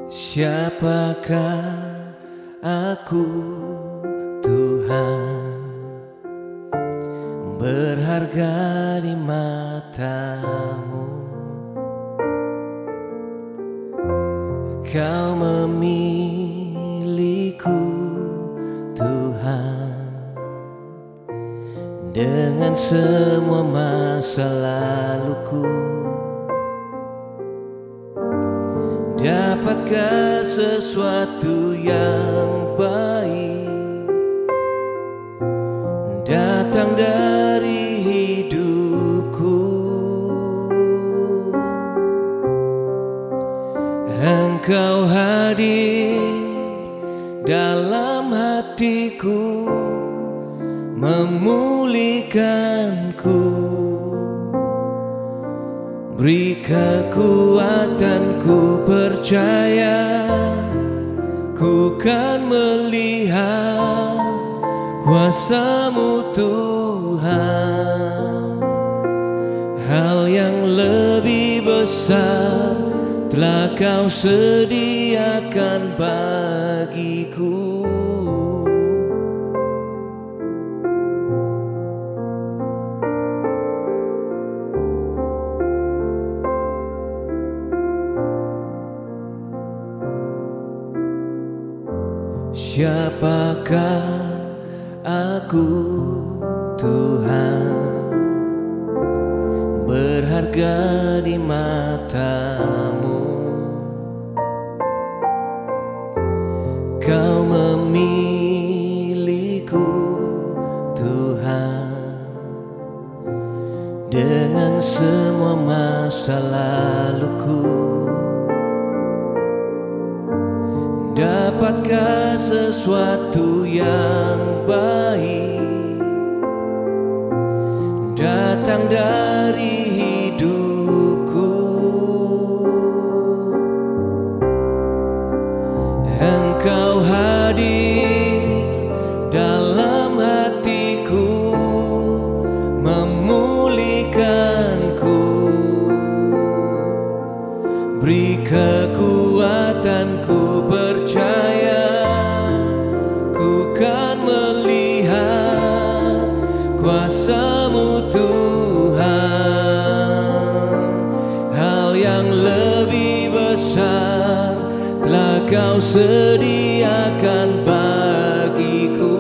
Siapakah aku, Tuhan, berharga di mata-Mu. Kau memilihku, Tuhan, dengan semua masa laluku. Dapatkah sesuatu yang baik datang dari hidupku? Engkau hadir dalam hatiku, memulihkanku. Beri kekuatan, ku percaya ku kan melihat kuasa-Mu, Tuhan. Hal yang lebih besar telah Kau sediakan bagiku. Siapakah aku, Tuhan, berharga di mata-Mu. Kau memilihku, Tuhan, dengan semua masa laluku. Dapatkah sesuatu yang baik datang dari hidupku? Engkau hadir dalam hatiku, memulihkanku. Beri kekuatan, ku percaya ku kan melihat kuasa-Mu, Tuhan. Hal yang lebih besar telah Kau sediakan bagiku.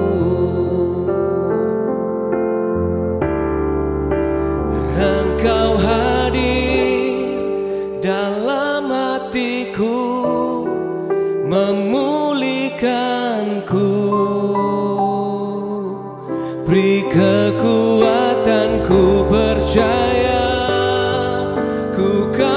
Engkau hadir dalam hatiku, memulihkanku. Beri kekuatan, ku percaya ku